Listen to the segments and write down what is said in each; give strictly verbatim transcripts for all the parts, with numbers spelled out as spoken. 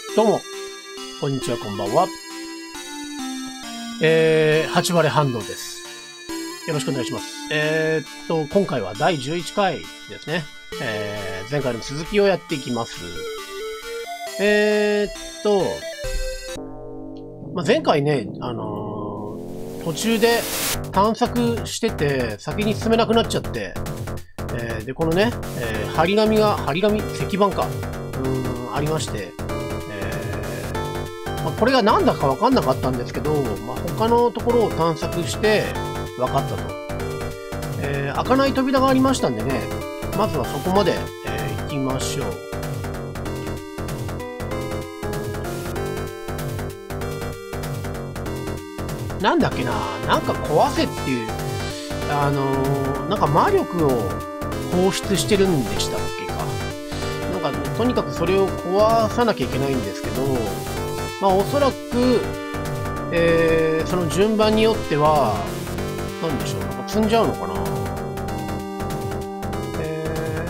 どうも、こんにちは、こんばんは。えー、八割反動です。よろしくお願いします。えー、っと、今回はだいじゅういっかいですね。えー、前回の続きをやっていきます。えー、っと、まあ、前回ね、あのー、途中で探索してて、先に進めなくなっちゃって、えー、で、このね、えー、張り紙が、張り紙、石板か、うーん、ありまして、まあ、これが何だか分かんなかったんですけど、まあ、他のところを探索して分かったと。えー、開かない扉がありましたんでね、まずはそこまで、えー、行きましょう。なんだっけな、なんか壊せっていう、あのー、なんか魔力を放出してるんでしたっけか。なんか、ね、とにかくそれを壊さなきゃいけないんですけど、まあおそらく、えー、その順番によっては、なんでしょう、なんか積んじゃうのかな。え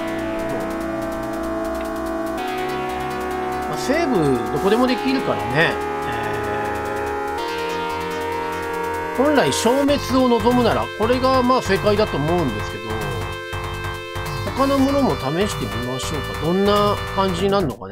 ー、まあ、セーブどこでもできるからね、えー、本来消滅を望むなら、これがまあ正解だと思うんですけど、他のものも試してみましょうか。どんな感じになるのかね。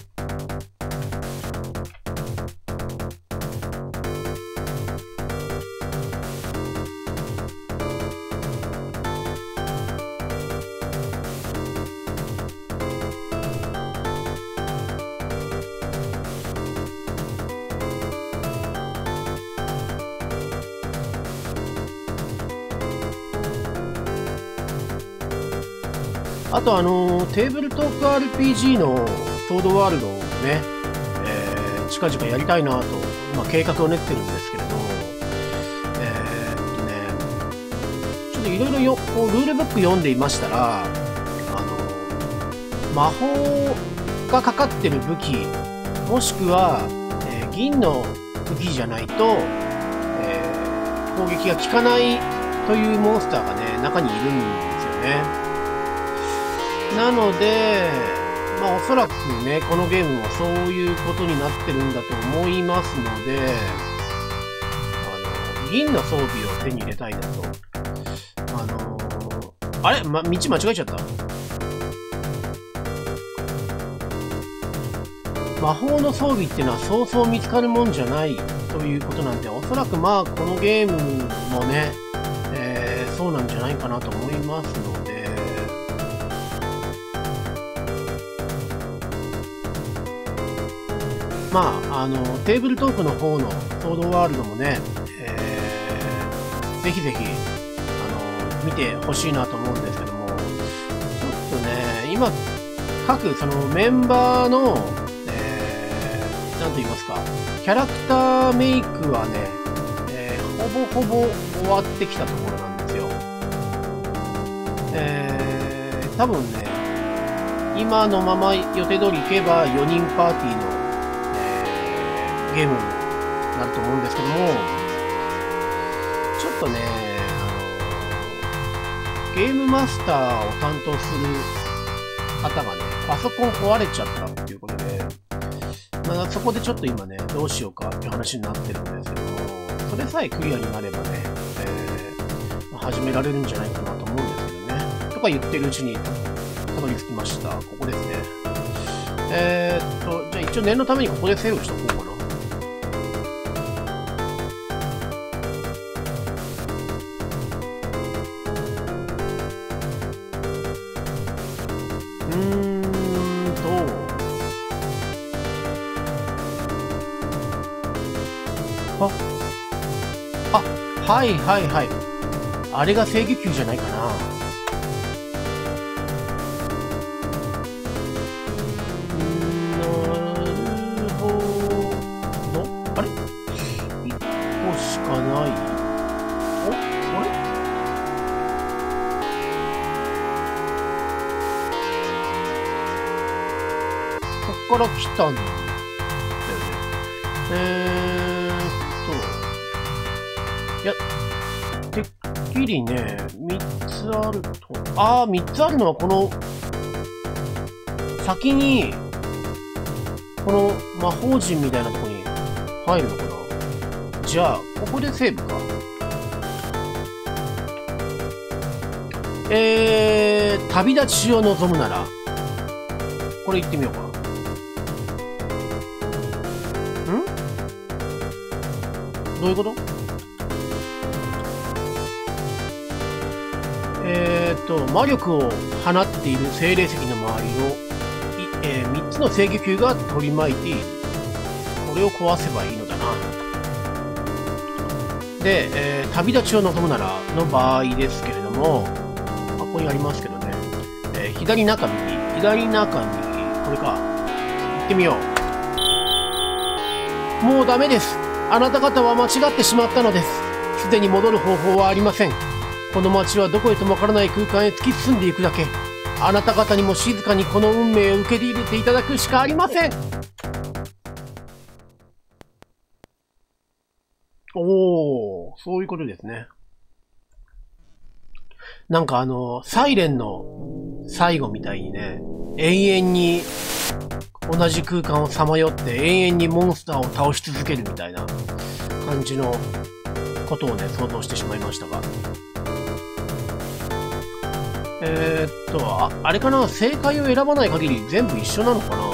あとあのー、テーブルトーク アールピージー のソードワールドをね、えー、近々やりたいなと、今計画を練ってるんですけれど、えー、っとね、ちょっといろいろよ、こう、ルールブック読んでいましたら、あの、魔法がかかってる武器、もしくは、えー、銀の武器じゃないと、えー、攻撃が効かないというモンスターがね、中にいるんですよね。なので、まあおそらくね、このゲームはそういうことになってるんだと思いますので、あの、銀の装備を手に入れたいなと。あのー、あれ、ま、道間違えちゃった。魔法の装備っていうのはそうそう見つかるもんじゃないということなんで、おそらくまあこのゲームもね、えー、そうなんじゃないかなと思いますので、まあ、あの、テーブルトークの方のソードワールドもね、えー、ぜひぜひ、あの、見てほしいなと思うんですけども、ちょっとね、今、各そのメンバーの、えー、なんと言いますか、キャラクターメイクはね、えー、ほぼほぼ終わってきたところなんですよ。えー、多分ね、今のまま予定通り行けばよにんパーティーのゲームになると思うんですけども、ちょっとね、あの、ゲームマスターを担当する方がね、パソコン壊れちゃったっていうことで、まあ、そこでちょっと今ね、どうしようかっていう話になってるんですけども、それさえクリアになればね、えーまあ、始められるんじゃないかなと思うんですけどね。とか言ってるうちにたどり着きました。ここですね。えーっと、じゃあ一応念のためにここでセーブしとこうかな。あ、はいはいはい。あれが制御球じゃないかな。なるほど。あれ？一個しかない。お？あれ？こっから来たんだよね。えーっと。いや、てっきりね、みっつあると、ああ、みっつあるのはこの、先に、 この魔法陣みたいなとこに入るのかな。じゃあ、ここでセーブか。えー、旅立ちを望むなら、これ行ってみようか。ん？どういうこと？えーっと、魔力を放っている精霊石の周りを、えー、みっつの制御球が取り巻いている。これを壊せばいいのだな。で、えー、旅立ちを望むならの場合ですけれども、ここにありますけどね、えー、左中右、左中右、これか。行ってみよう。もうダメです。あなた方は間違ってしまったのです。すでに戻る方法はありません。この街はどこへともわからない空間へ突き進んでいくだけ。あなた方にも静かにこの運命を受け入れていただくしかありません。おー、そういうことですね。なんかあの、サイレンの最後みたいにね、永遠に同じ空間をさまよって永遠にモンスターを倒し続けるみたいな感じのことをね、想像してしまいましたが。えー、っと、あ、あれかな、正解を選ばない限り全部一緒なのかな。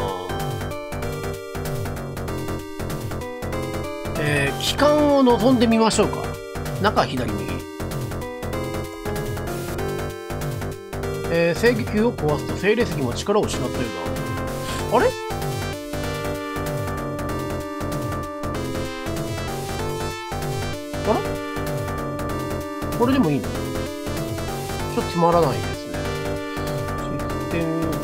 えー、帰還を望んでみましょうか。中左右。えー、制御球を壊すと精霊石も力を失ったようだ。あれ？あら？これでもいいの？ちょっとつまらないですね。システム、どうな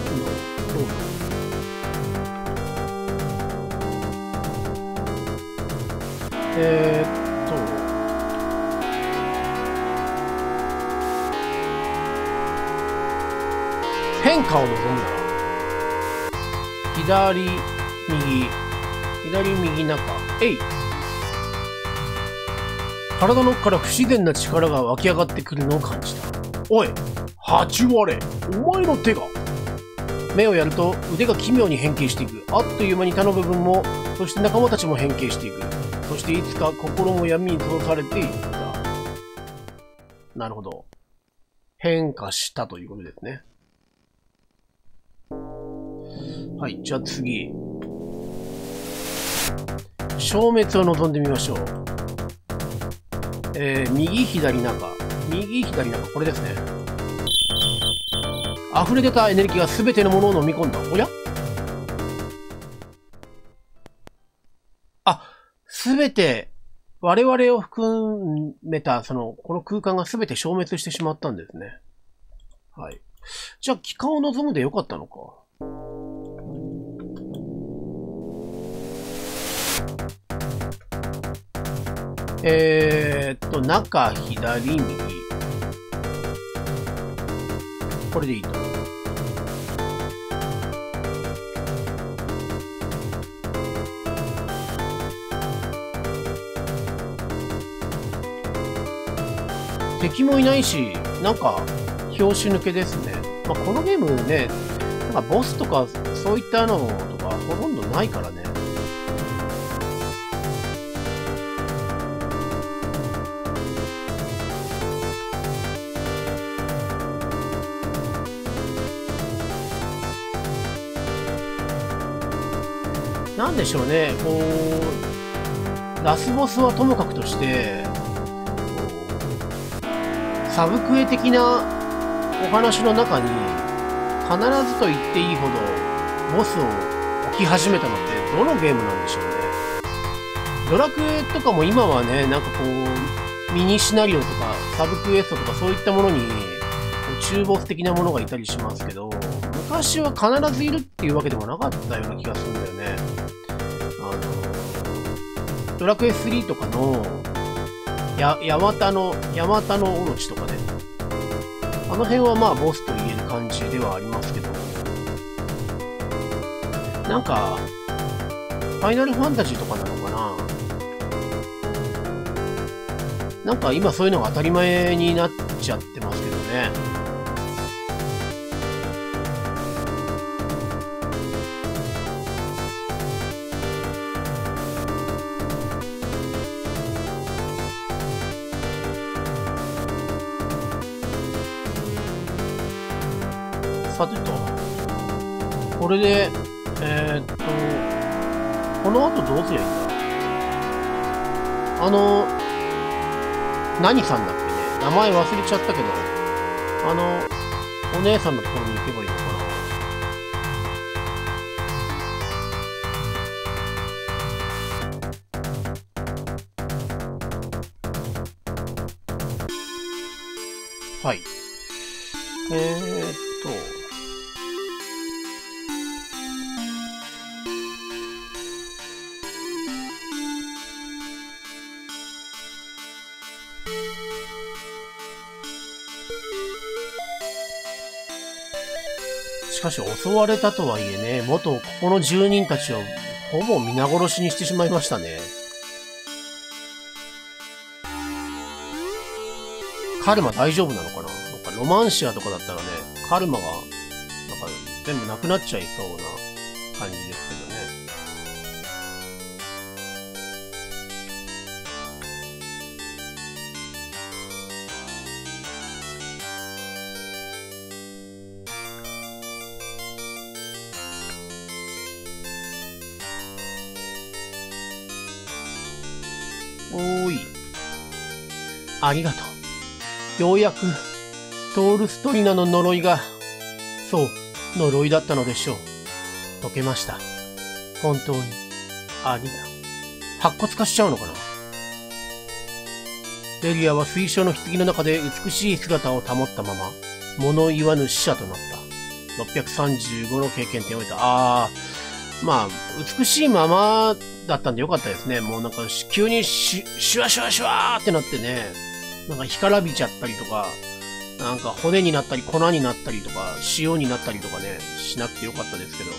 の？えー、っと、変化を望むなら、左、右、左、右、中、えい。体の奥から不自然な力が湧き上がってくるのを感じた。おい、ハチワレ、お前の手が。目をやると腕が奇妙に変形していく。あっという間に他の部分も、そして仲間たちも変形していく。そしていつか心も闇に閉ざされていった。なるほど。変化したということですね。はい、じゃあ次。消滅を望んでみましょう。えー、右左中。右左中、これですね。溢れ出たエネルギーが全てのものを飲み込んだ。おや？あ、全て、我々を含めた、その、この空間が全て消滅してしまったんですね。はい。じゃあ、帰還を望むでよかったのか。えーっと、中、左、右。これでいいと。敵もいないし、なんか、拍子抜けですね。まあ、このゲームね、なんかボスとか、そういったのとか、ほとんどないからね。なんでしょうね、こう、ラスボスはともかくとして、サブクエ的なお話の中に、必ずと言っていいほど、ボスを置き始めたのって、どのゲームなんでしょうね。ドラクエとかも今はね、なんかこう、ミニシナリオとか、サブクエストとかそういったものに、中ボス的なものがいたりしますけど、昔は必ずいるっていうわけでもなかったような気がするんだよね。あの、ドラクエスリーとかの、や、ヤマタの、ヤマタのオロチとかね。あの辺はまあボスと言える感じではありますけど、なんか、ファイナルファンタジーとかなのかな。なんか今そういうのが当たり前になっちゃってますけどね。 さてと、これで、えー、っと、この後どうすりゃいいんだ？あの、何さんだっけね。名前忘れちゃったけど、あの、お姉さんのところに行けばいいのかな。はい。えーっと。しかし襲われたとはいえね、元ここの住人たちをほぼ皆殺しにしてしまいましたね。カルマ大丈夫なのかな？なんかロマンシアとかだったらね、カルマがなんか全部なくなっちゃいそうな感じですけどね。おーい。ありがとう。ようやく、トールストリナの呪いが、そう、呪いだったのでしょう。解けました。本当に、ありがとう。白骨化しちゃうのかな？レリアは水晶の棺の中で美しい姿を保ったまま、物言わぬ死者となった。ろっぴゃくさんじゅうごの経験点を得た。あー、まあ、美しいままだったんでよかったですね。もうなんか、急にシュワシュワシュワーってなってね、なんか干からびちゃったりとか、なんか骨になったり粉になったりとか、塩になったりとかね、しなくてよかったですけど。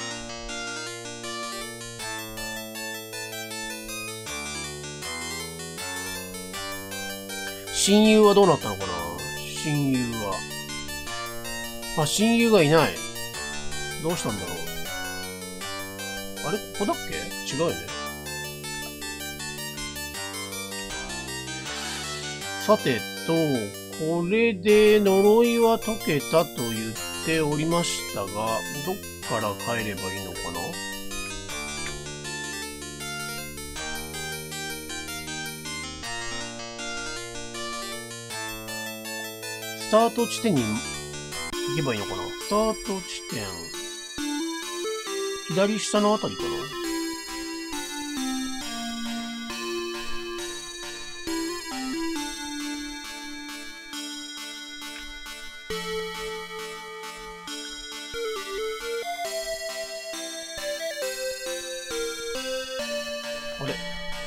親友はどうなったのかな？親友は。あ、親友がいない。どうしたんだろう。あれここだっけ？違うよね。さてと、これで呪いは解けたと言っておりましたが、どっから帰ればいいのかな？スタート地点に行けばいいのかな？スタート地点。左下のあたりかな？あれ？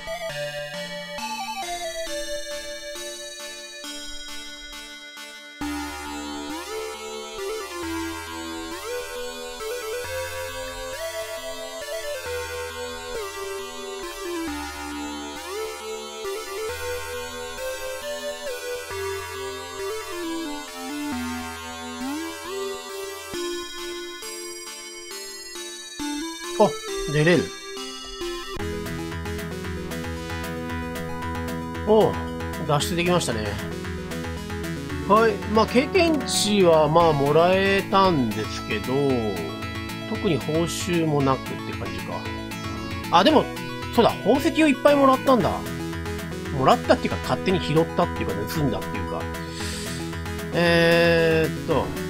あ、出れる。おう、脱出できましたね。はい。まあ、経験値はまあ、もらえたんですけど、特に報酬もなくって感じか。あ、でも、そうだ、宝石をいっぱいもらったんだ。もらったっていうか、勝手に拾ったっていうか、盗んだっていうか。えーっと。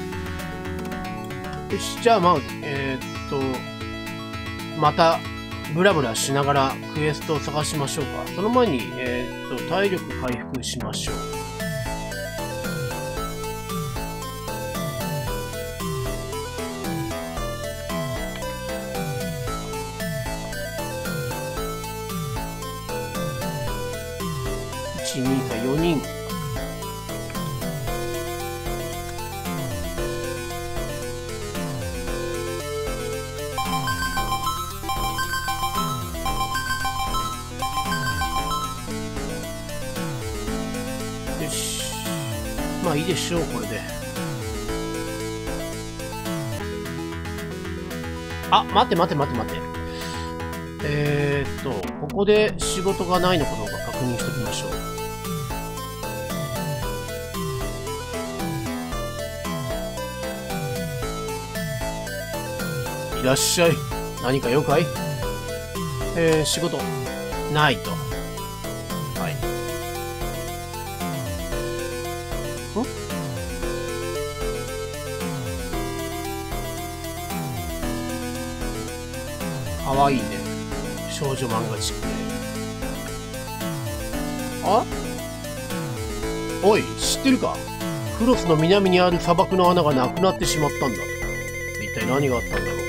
よし、じゃあまあ、えーっと、また、ブラブラしながらクエストを探しましょうか。その前に、えー、っと、体力回復しましょう。いち、にかよにん。まあいいでしょう、これで。あ、待って待って待って待って。えーっと、ここで仕事がないのかどうか確認しておきましょう。 いらっしゃい。何か用かい？えー、仕事、ないと。はい。ん？かわいいね。少女漫画チックで。あ？おい、知ってるか？フロスの南にある砂漠の穴がなくなってしまったんだ。一体何があったんだろう。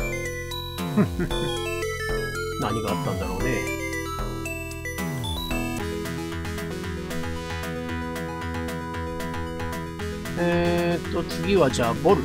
何があったんだろうね。えーっと、次はじゃあ、ボル。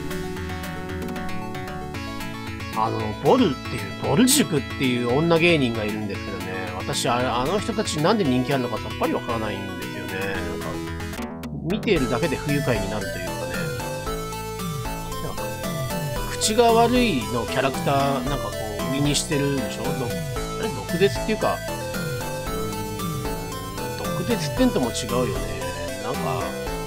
あの、ボルっていう、ボル塾っていう女芸人がいるんですけどね。私、あれ、あの人たちなんで人気あるのかさっぱりわからないんですよね。なんか、見ているだけで不愉快になるというかね。なんか、口が悪いのキャラクター、なんかこう、売りにしてるでしょ？あれ、毒舌っていうか、うーん、毒舌ってんとも違うよね。なんか、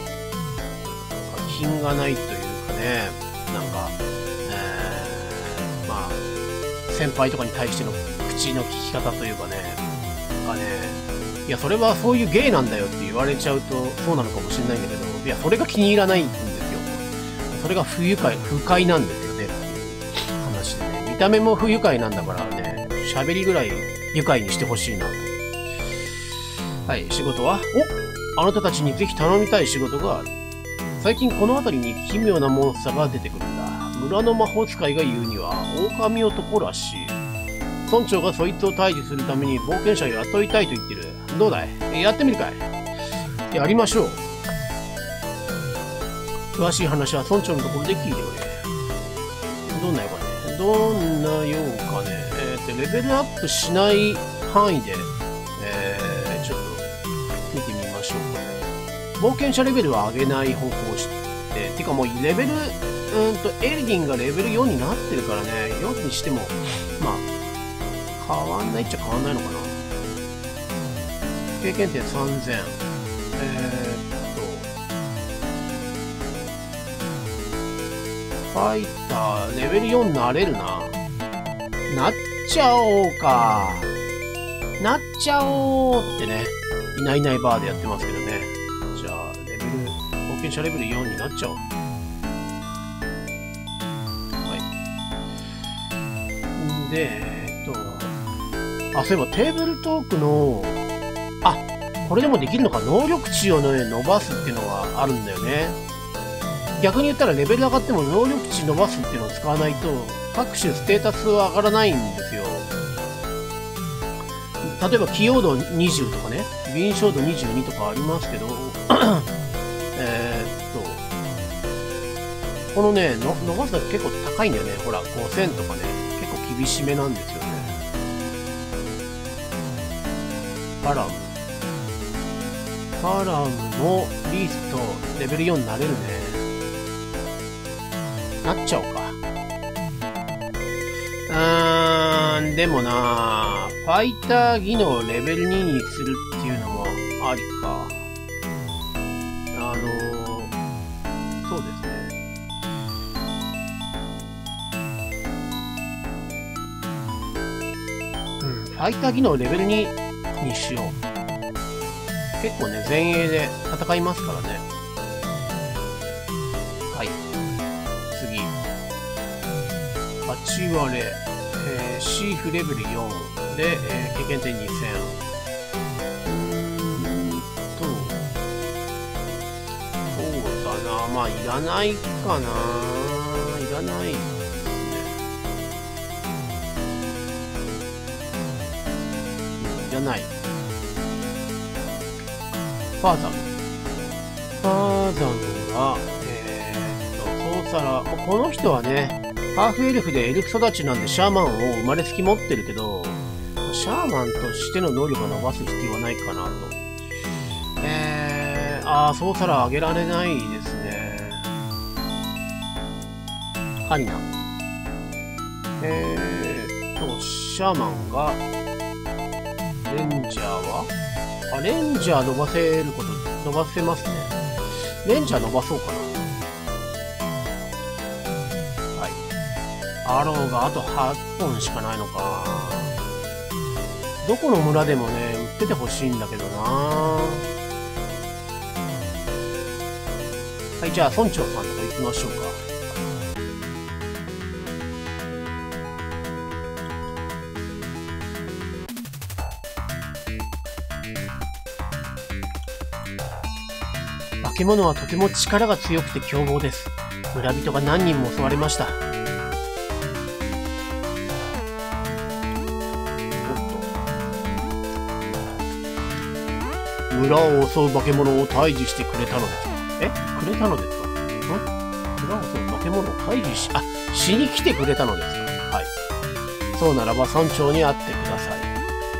品がないというかね、なんか、えー、まあ、先輩とかに対しての口の利き方というかね、なんかね、いや、それはそういう芸なんだよって言われちゃうとそうなのかもしれないんだけど、いや、それが気に入らないんですよ。それが不愉快、不快なんですよねっていう話でね、見た目も不愉快なんだからね、喋りぐらい愉快にしてほしいなと。はい、仕事は？お！あなたたちにぜひ頼みたい仕事がある。最近この辺りに奇妙なモンスターが出てくるんだ。村の魔法使いが言うには、狼男らしい。村長がそいつを退治するために冒険者を雇いたいと言ってる。どうだい？やってみるかい？やりましょう。詳しい話は村長のところで聞いてくれ。どんな用かね？どんな用かね？えー、っと、レベルアップしない範囲で、えー、ちょっと見てみましょうかね。冒険者レベルは上げない方向をして、てかもうレベル、うーんと、エルギンがレベルよんになってるからね、よんにしても、まあ、変わんないっちゃ変わんないのかな。経験点さんぜん。えー、っと、ファイター、レベルよんなれるな。なっちゃおうか。なっちゃおうってね、いないいないバーでやってますけどね。冒険者レベルよんになっちゃおう。はい。で、えっと、あ、そういえばテーブルトークの、あ、これでもできるのか、能力値をね、伸ばすっていうのがあるんだよね。逆に言ったらレベル上がっても能力値伸ばすっていうのを使わないと、各種ステータスは上がらないんですよ。例えば、器用度にじゅうとかね、敏捷度にじゅうにとかありますけど、えー、っと、このね、の伸ばすだけ結構高いんだよね。ほら、ごせんとかね、結構厳しめなんですよね。パラム。パラムもリーストレベルよんになれるね。なっちゃおうか。うーん、でもなぁ、ファイター技能レベルににするっていうのもありか。あのー、そうですね。うん、ファイター技能レベルににしよう。結構ね、前衛で戦いますからね。はい。次。はち割れ、えー、シーフレベルよんで、えー、経験点にせん。まあ、いらないかな。いらないですね。いらない。ファーザム。ファーザムは、えー、っと、ソーサラ。この人はね、ハーフエルフでエルフ育ちなんでシャーマンを生まれつき持ってるけど、シャーマンとしての能力を伸ばす必要はないかなと。えー、あー、ソーサラ上げられないですね。カリナ。えーっと、シャーマンが、レンジャーはあ、レンジャー伸ばせること、伸ばせますね。レンジャー伸ばそうかな。はい。 アローがあとはっぽんしかないのか。どこの村でもね、売っててほしいんだけどな。はい、じゃあ村長さんとか行きましょうか。化け物はとても力が強くて凶暴です。村人が何人も襲われました。村を襲う化け物を退治してくれたのですか？えくれたのですか？ん村を襲う化け物を退治し、あ、しに来てくれたのですか？はい。そうならば村長に会ってください。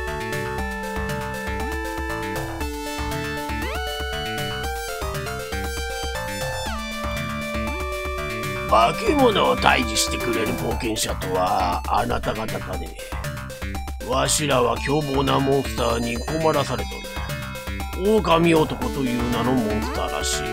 化け物を退治してくれる冒険者とはあなた方かね。わしらは凶暴なモンスターに困らされとる。狼男という名のモンスターらしい。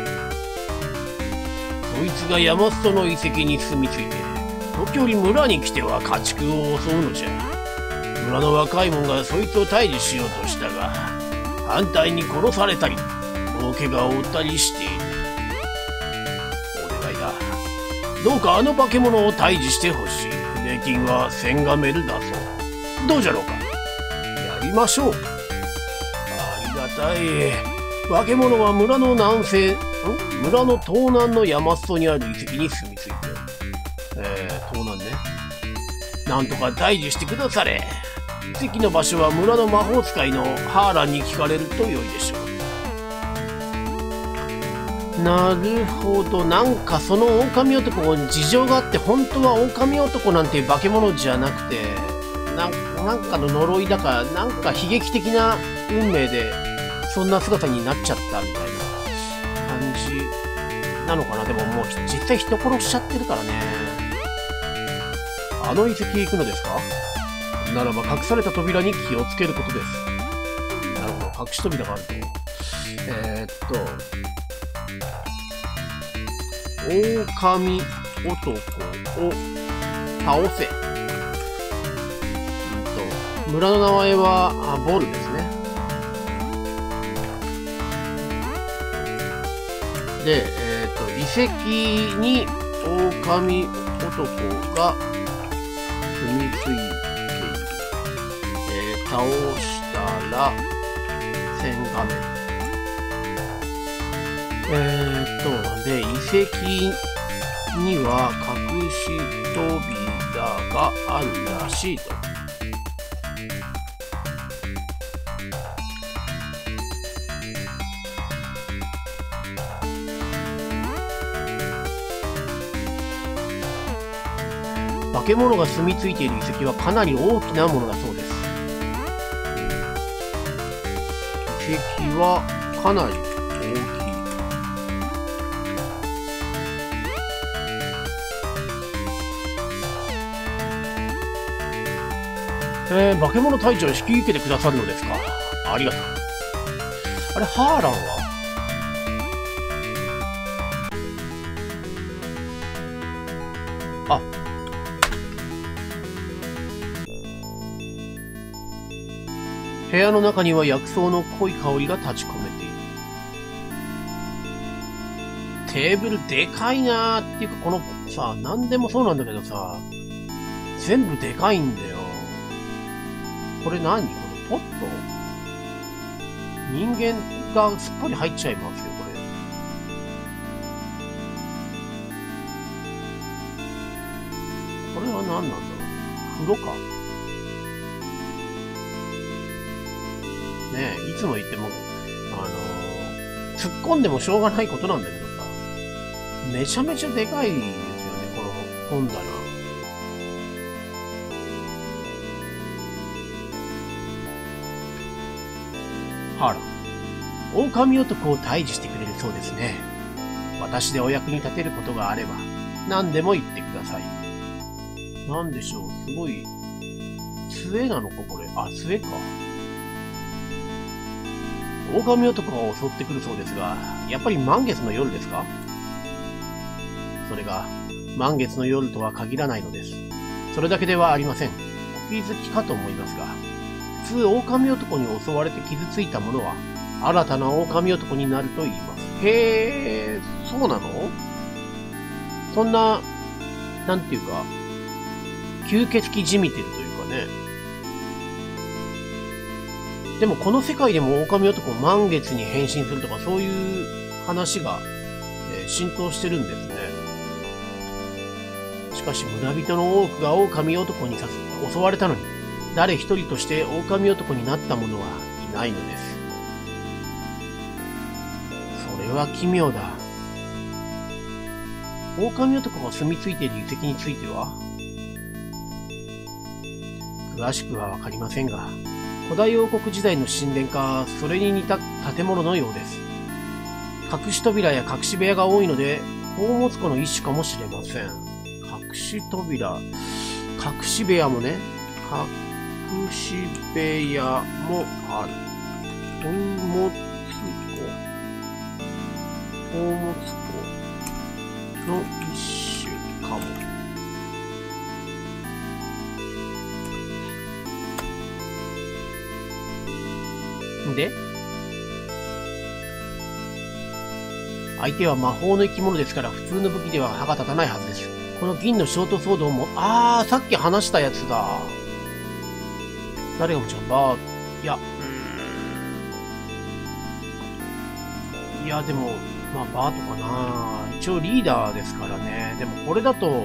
そいつがヤマストの遺跡に住み着いて、時折村に来ては家畜を襲うのじゃ。村の若い者がそいつを退治しようとしたが、反対に殺されたり、大怪我を負ったりしている。お願いだ。どうかあの化け物を退治してほしい。税金はせんガメルだそう。どうじゃろうか。やりましょう。ありがたい。化け物は村の南西、ん村の東南の山裾にある遺跡に住み着いておる。えー、東南ね。なんとか退治してくだされ。遺跡の場所は村の魔法使いのハーランに聞かれると良いでしょう。なるほど。なんかその狼男に事情があって、本当は狼男なんていう化け物じゃなくて、なんなんかの呪いだか、なんか悲劇的な運命で、そんな姿になっちゃったみたいな感じなのかな。でももう実際人殺しちゃってるからね。あの遺跡へ行くのですか？ならば隠された扉に気をつけることです。なるほど。隠し扉があると。えー、っと、狼男を倒せ。うんと、村の名前はあボルですね。で、えっと、遺跡に狼男が住み着いている。えー、倒したら、せんガメル。えーっと、で、遺跡には隠し扉があるらしいと。化け物が住み着いている遺跡はかなり大きなものだそうです。遺跡はかなり大きい。えー、化け物隊長を引き受けてくださるのですか。ありがとう。あれ、ハーランはあ、部屋の中には薬草の濃い香りが立ち込めている。テーブルでかいなーっていうか、このさ、なんでもそうなんだけどさ、全部でかいんだよ。これ何？このポット？人間がすっぽり入っちゃいますよ、これ。これは何なんだろう？風呂か？ねえ、いつも言っても、あのー、突っ込んでもしょうがないことなんだけどさ、めちゃめちゃでかいですよね、この本棚。ハーラン、狼男を退治してくれるそうですね。私でお役に立てることがあれば、何でも言ってください。なんでしょう、すごい、杖なのかこれ。あ、杖か。狼男が襲ってくるそうですが、やっぱり満月の夜ですか？それが、満月の夜とは限らないのです。 それだけではありません。お気づきかと思いますが、普通狼男に襲われて傷ついた者は、新たな狼男になると言います。へえ、そうなの？そんな、なんていうか、吸血鬼じみてるというかね。でもこの世界でも狼男満月に変身するとかそういう話が、えー、浸透してるんですね。しかし村人の多くが狼男に襲われたのに、誰一人として狼男になった者はいないのです。それは奇妙だ。狼男が住み着いている遺跡については詳しくはわかりませんが、古代王国時代の神殿かそれに似た建物のようです。隠し扉や隠し部屋が多いので、宝物庫の一種かもしれません。隠し扉、隠し部屋もね、隠し部屋もある。宝物庫、宝物庫の一種かも。で、相手は魔法の生き物ですから普通の武器では歯が立たないはずです。この銀のショートソードも、あー、さっき話したやつだ。誰がもちろんバー、いや、うーん。いや、でも、まあ、バートかな。一応リーダーですからね。でもこれだと、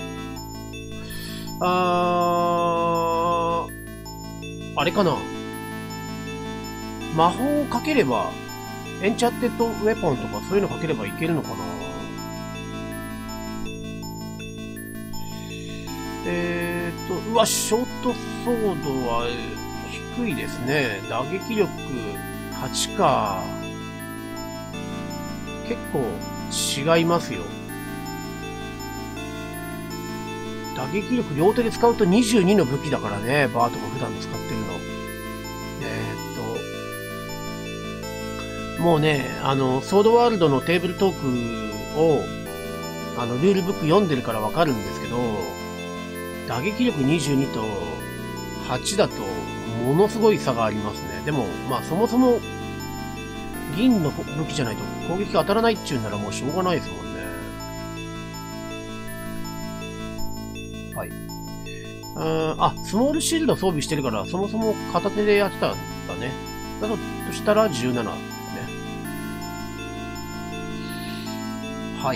あー、あれかな。魔法をかければ、エンチャンテッドウェポンとかそういうのかければいけるのかな。えーっと、うわ、ショートソードは低いですね。打撃力はちか。結構違いますよ。打撃力両手で使うとにじゅうにの武器だからね、バートが普段使ってるの。えーっと、もうね、あの、ソードワールドのテーブルトークを、あの、ルールブック読んでるからわかるんですけど、打撃力にじゅうにとはちだとものすごい差がありますね。でも、まあそもそも銀の武器じゃないと攻撃が当たらないっちゅうならもうしょうがないですもんね。はい。ああ、スモールシールド装備してるからそもそも片手でやってたんだね。だとしたらじゅうななですね。はい。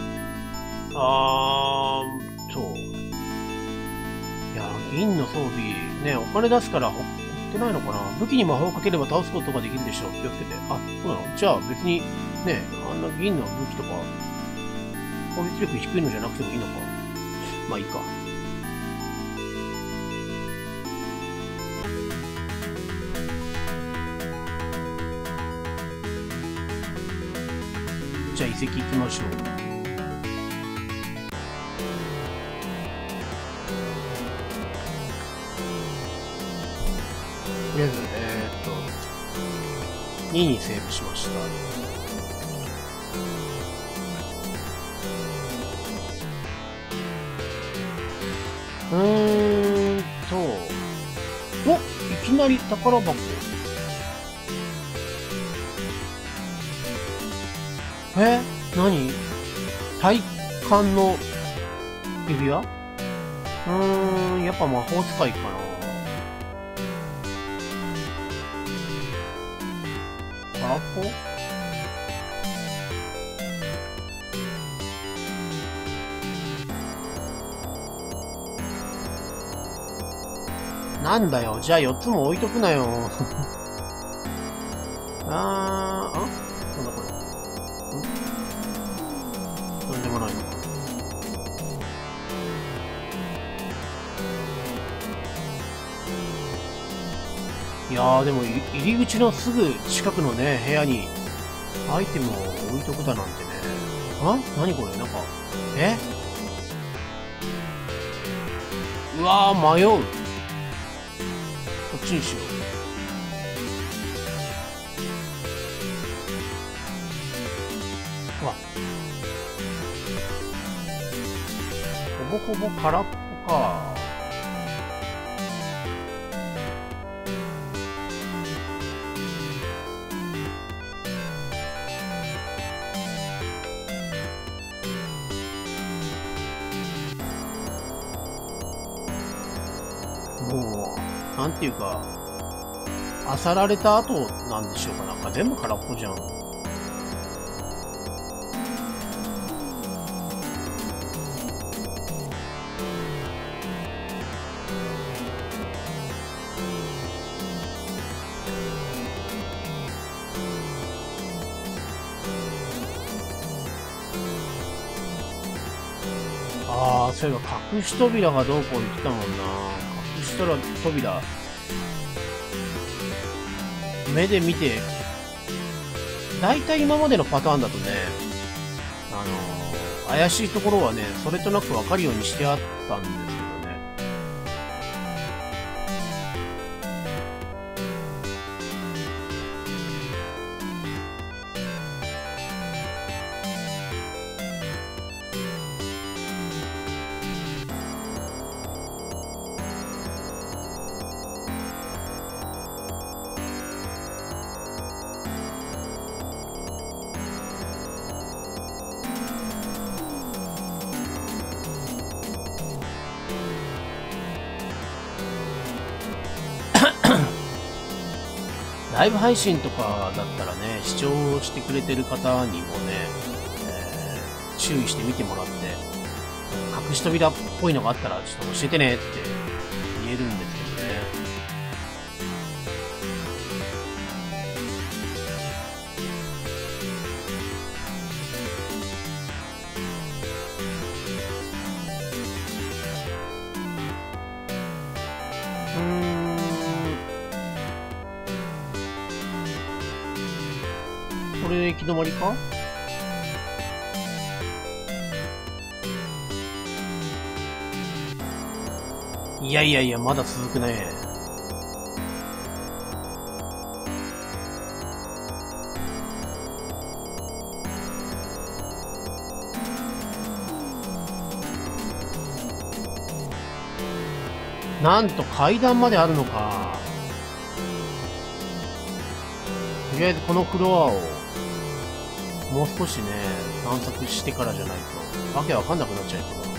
あーっと。いや、銀の装備、ね、お金出すからほってないのかな。武器に魔法をかければ倒すことができるでしょう。気をつけて。あ、そうなの？じゃあ別に、ね、あんな銀の武器とか、攻撃力低いのじゃなくてもいいのか。まあいいか。じゃあ遺跡行きましょう。とりあえず、えー、っと、ににセーブしました。うーんと、お、いきなり宝箱。え、何？体感の指輪？うーん、やっぱ魔法使いかな。空っぽ？なんだよ、じゃあよっつも置いとくなよ。あー、あ？なんだこれ。ん？なんでもないのか。いやーでも入り口のすぐ近くのね、部屋にアイテムを置いとくだなんてね。あ？何これ？なんか、え？うわー、迷う。こっちにしよう。うわ。ほぼほぼ空っぽか。 もう、なんていうか、漁られた後なんでしょうか。なんか全部空っぽじゃん。ああ、そういえば隠し扉がどうこう言ってたもんな。隠し扉。目で見て、だいたい今までのパターンだとね、あのー、怪しいところはね、それとなくわかるようにしてあったんですけどね。ライブ配信とかだったらね、視聴してくれてる方にもね、えー、注意して見てもらって、隠し扉っぽいのがあったらちょっと教えてねって言えるんですけどね。うーん。これ行き止まりか？いやいやいや、まだ続くね。なんと階段まであるのか。とりあえずこのフロアをもう少しね、探索してからじゃないと、わけわかんなくなっちゃうけど。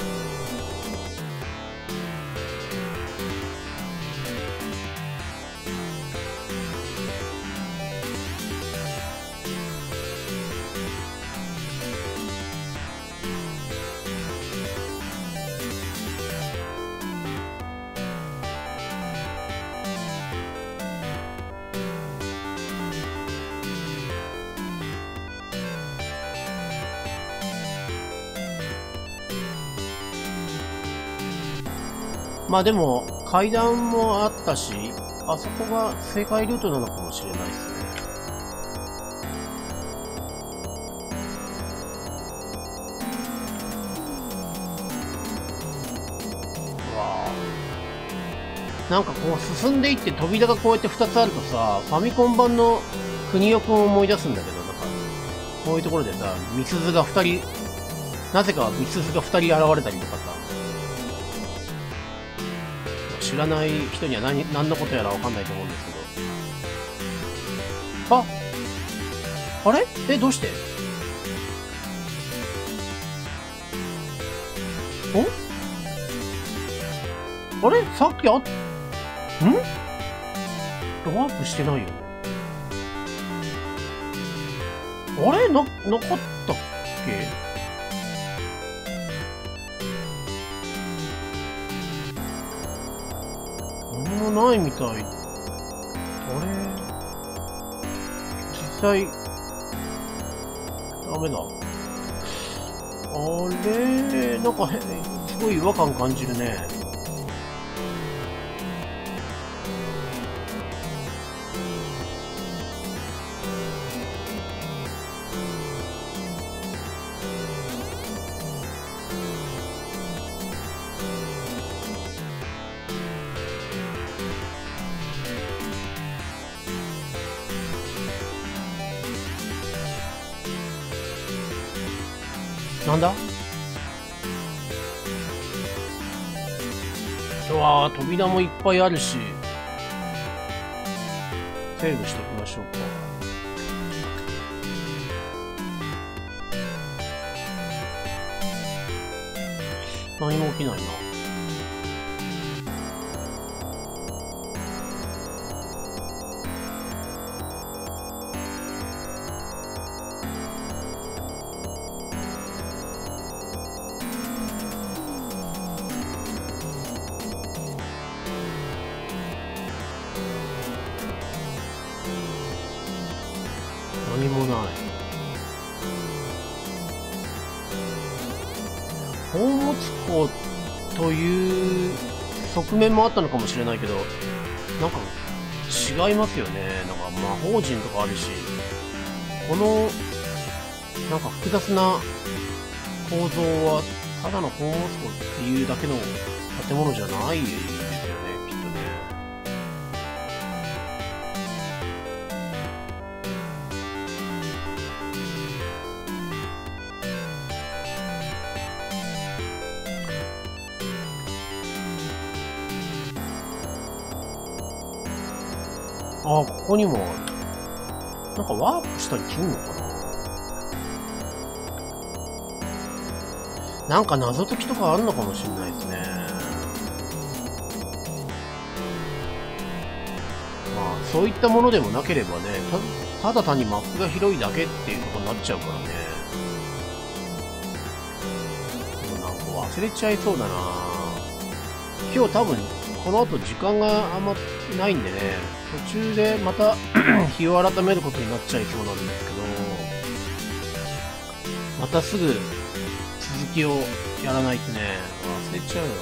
まあでも、階段もあったし、あそこが正解ルートなのかもしれないですね。うわぁ。なんかこう進んでいって扉がこうやってふたつあるとさ、ファミコン版の国尾くんを思い出すんだけど、なんか、こういうところでさ、ミスズがふたり、なぜかミスズがふたり現れたりとかさ、知らない人には何、何のことやらわかんないと思うんですけど。ああれえ、どうしておあれさっきあ、んワープしてないよね。あれな、なかったっけ何もないみたい。あれ実際、ダメだ。あれなんかへ、すごい違和感感じるね。なんだうわー、扉もいっぱいあるし、セーブしておきましょうか。何も起きないな。 宝物庫という側面もあったのかもしれないけど、なんか違いますよね。なんか魔法陣とかあるし、このなんか複雑な構造はただの宝物庫っていうだけの建物じゃないですよね、きっとね。ああ、ここにもある。なんかワープしたり切るのかな。なんか謎解きとかあるのかもしれないですね。まあ、そういったものでもなければね、た、ただ単にマップが広いだけっていうことになっちゃうからね。でもなんか忘れちゃいそうだな。今日多分、この後時間があんまないんでね、途中でまた日を改めることになっちゃいそうなんですけど、またすぐ続きをやらないとね、忘れちゃうよ。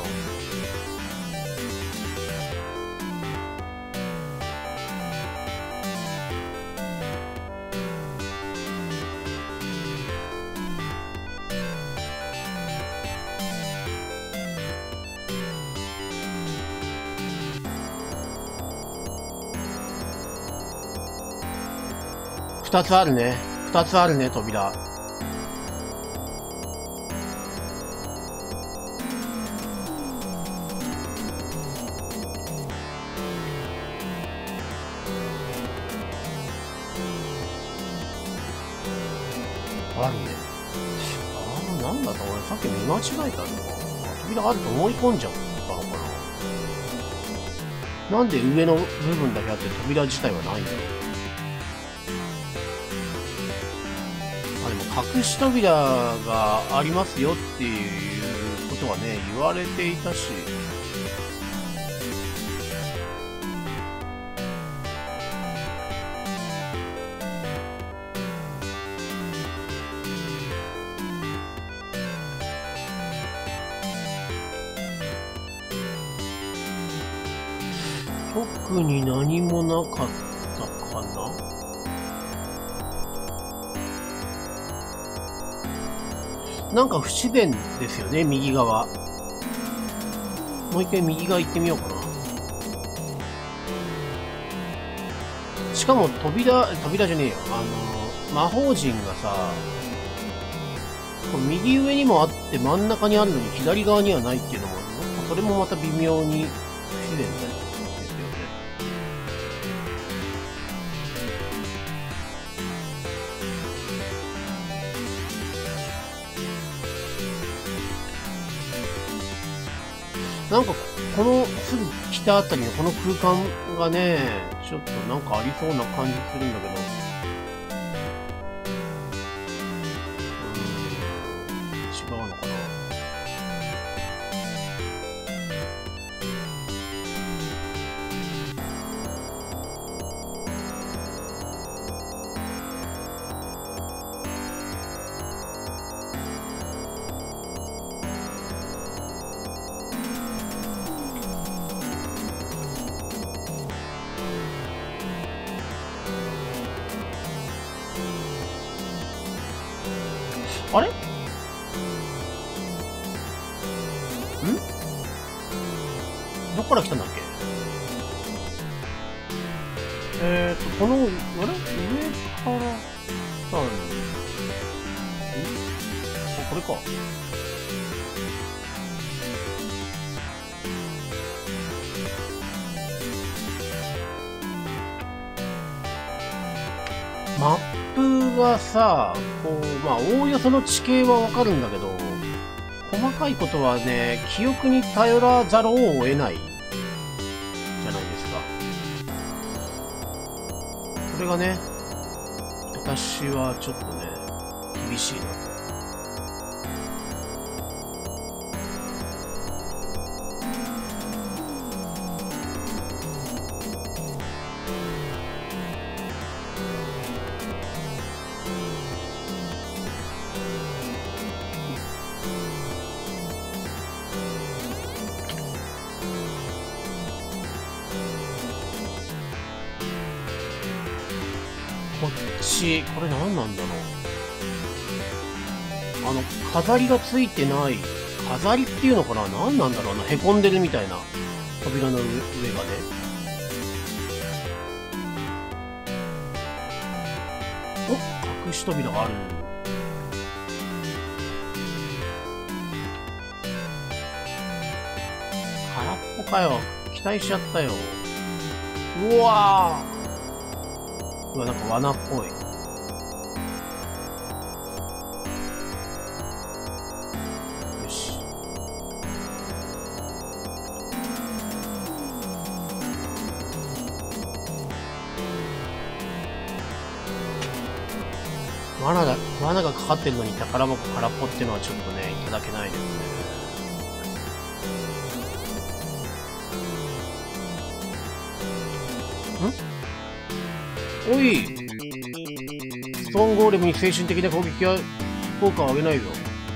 二つあるね。二つあるね、扉。あるね。ああ、なんだか俺さっき見間違えたのか。扉あると思い込んじゃったのかな。なんで上の部分だけあって扉自体はないんだろう。あ、でも隠し扉がありますよっていうことはね、言われていたし。特に何もなかったかな。なんか不自然ですよね、右側。もう一回右側行ってみようかな。しかも扉、扉じゃねえよ。あの、魔法陣がさ、右上にもあって真ん中にあるのに左側にはないっていうのも、それもまた微妙に不自然だよ。なんか、このすぐ北あたりのこの空間がね、ちょっとなんかありそうな感じするんだけど。うーん、違うのかな。あれ？ん？どっから来たんだっけ？えーと、この、あれ？上から来たん？ん？あ、これか。マップはさ、こう、まあ、おおよその地形はわかるんだけど、細かいことはね、記憶に頼らざるを得ない、じゃないですか。これがね、私はちょっとね、厳しいなと。 し、これ何なんだろう。あの、飾りがついてない、飾りっていうのかな、何なんだろうな、へこんでるみたいな扉の上、上がね。お、隠し扉がある。空っぽかよ。期待しちゃったよ。うわー。うわ、なんか罠っぽい。よし。罠が、罠がかかってるのに宝箱空っぽっていうのはちょっとね、いただけないですね。ん？おい！ストーンゴーレムに精神的な攻撃は効果を上げないぞ。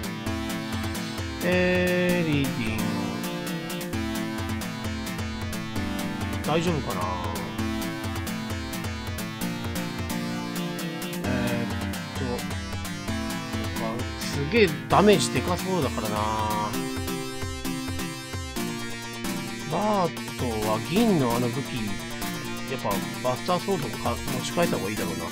えー、リーディング。大丈夫かな？えーっと、すげえダメージでかそうだからな。バートは銀のあの武器、やっぱバスターソードか持ち替えた方がいいだろうな。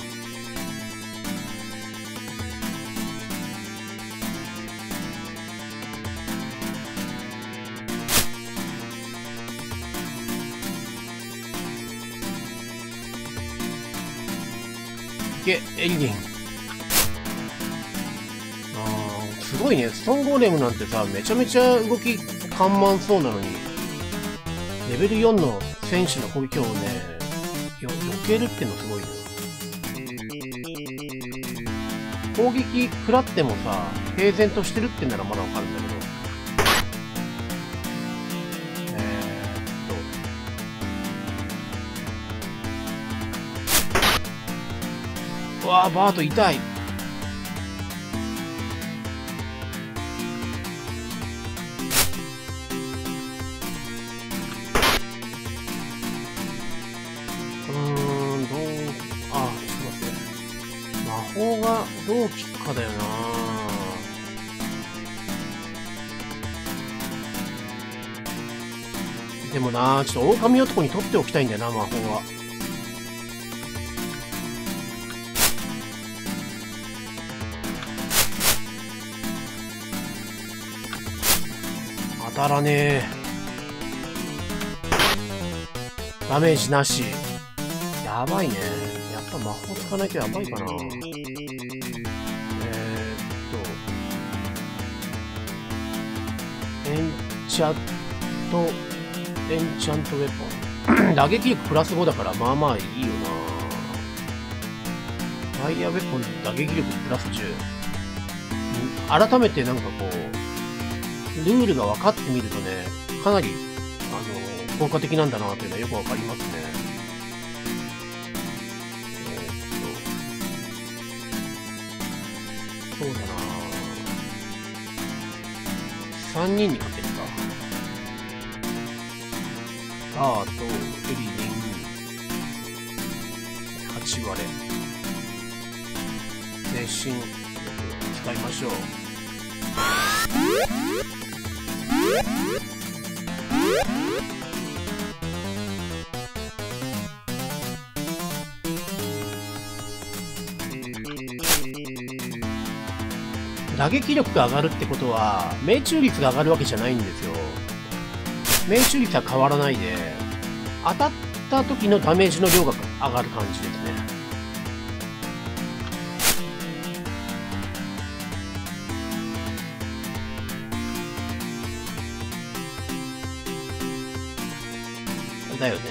いけ、エリディン。あー、すごいね。ストーンゴーレムなんてさ、めちゃめちゃ動き緩慢そうなのに、レベルよんの戦士の攻撃をね、よ避けるってのすごいよ。攻撃食らってもさ、平然としてるってならまだわかるんだけど。えー、っと。うわー、バート痛い。魔法がどう効くかだよな。でもな、ちょっと狼男に取っておきたいんだよな、魔法は。当たらねえ。ダメージなし。やばいね。やっぱ魔法使わないとやばいかな。エンチャント、エンチャントウェポン。打撃力プラスごだからまあまあいいよな。ファイヤーウェポン打撃力プラスじゅう。改めてなんかこう、ルールが分かってみるとね、かなり、あの、効果的なんだなというのはよくわかりますね。えー、っと、そうだな。さんにんにかけるか。バーとエリリン、はち割れ。精神力使いましょう。打撃力が上がるってことは命中率が上がるわけじゃないんですよ。命中率は変わらないで、当たった時のダメージの量が上がる感じですね。だよね。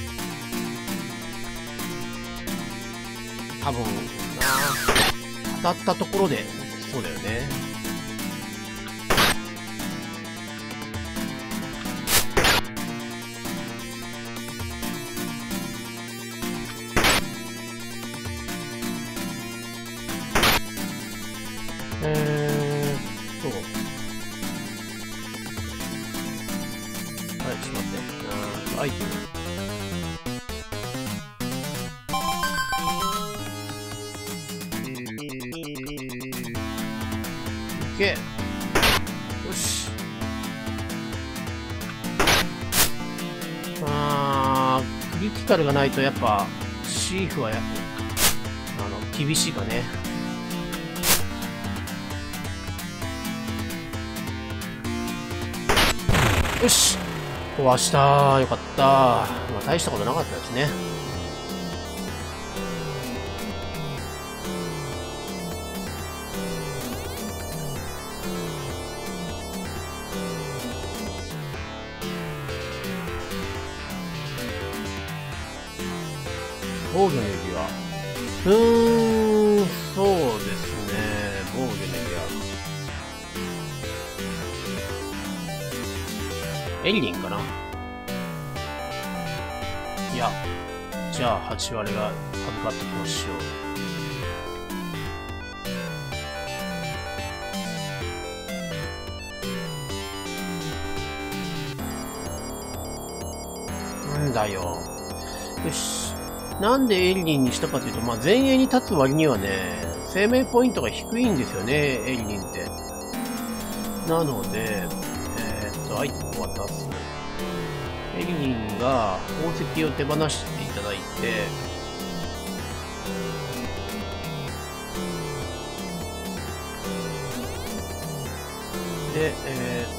多分な、当たったところでそうだよね。えーっと、はい、ちょっと待って。あーアイテム。 リティカルがないとやっぱシーフはやあの厳しいかね。よし、壊した。よかった。まあ、大したことなかったですね。防御の指輪。うーん、そうですね。防御の指輪。エリリンかな。いや、じゃあはち割が預かってきましょう。なんだよ。よし。なんでエリリンにしたかというと、まあ、前衛に立つ割にはね、生命ポイントが低いんですよね、エリリンって。なので、えー、っと、アイテムを渡す。エリリンが宝石を手放していただいて、で、えー、っ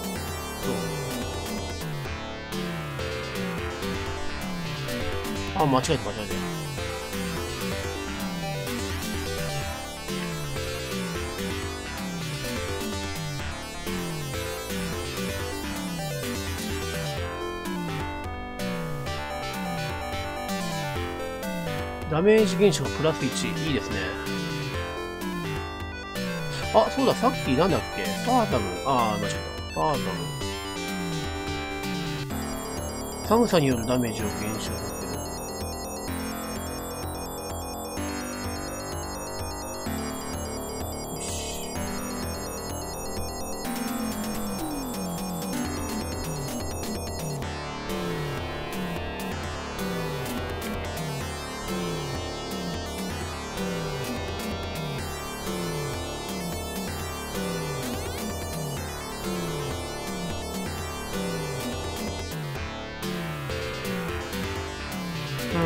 と、あ、間違えた間違えた。ダメージ減少がプラスいち。いいですね。あ、そうだ、さっきなんだっけファーダム。あー、間違えた。ファーダム。寒さによるダメージを減少させる。よし。うん。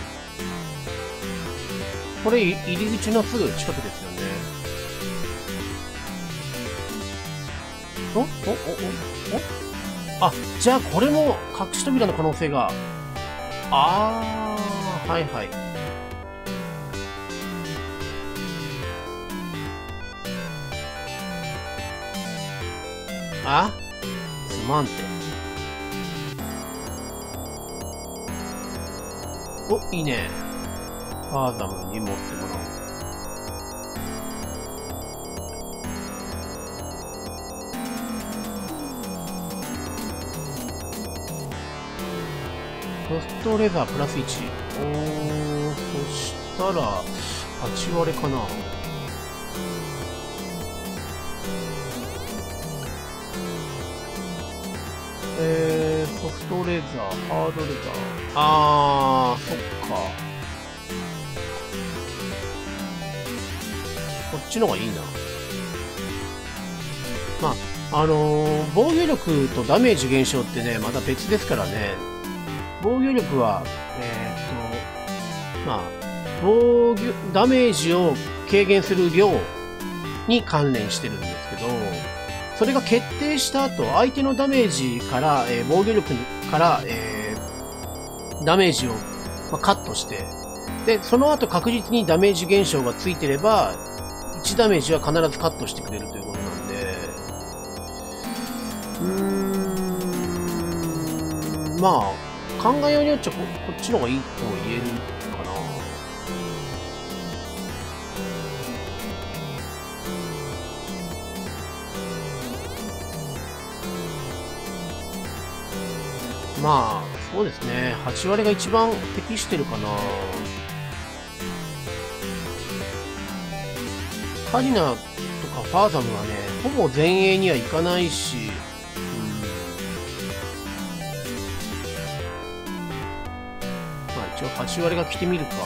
これ、入り口のすぐ近くですよね。おおおおおあ、じゃあこれも隠し扉の可能性が。あー、はいはい。あすまんて。お、いいね。ファーダムに持ってもらおう。ロストレザープラスいち。おー、そしたら、はち割かな。えー、ソフトレザー、ハードレザー。あー、そっか。こっちの方がいいな。まあ、あのー、防御力とダメージ減少ってね、また別ですからね。防御力は、えー、っと、まあ、防御、ダメージを軽減する量に関連してるんですけど、それが決定した後、相手のダメージから、えー、防御力から、えー、ダメージを、まあ、カットして、で、その後確実にダメージ減少がついてれば、いちダメージは必ずカットしてくれるということなんで、うーん、まあ、考えようによっちゃこ、こっちの方がいいと言えるかな。まあ、そうですね。はち割が一番適してるかな。カリナとかファーザムはね、ほぼ前衛にはいかないし、まあ一応はち割が来てみるか。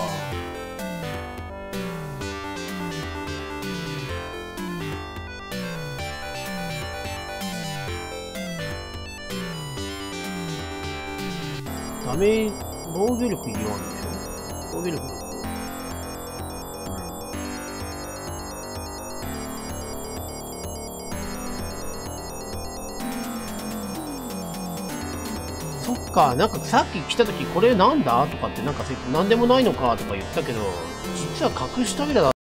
ダメー防御力よんでしょ。防御力ろく。そっか、なんかさっき来た時これなんだとかってなんかなんでもないのかとか言ったけど、実は隠し扉だ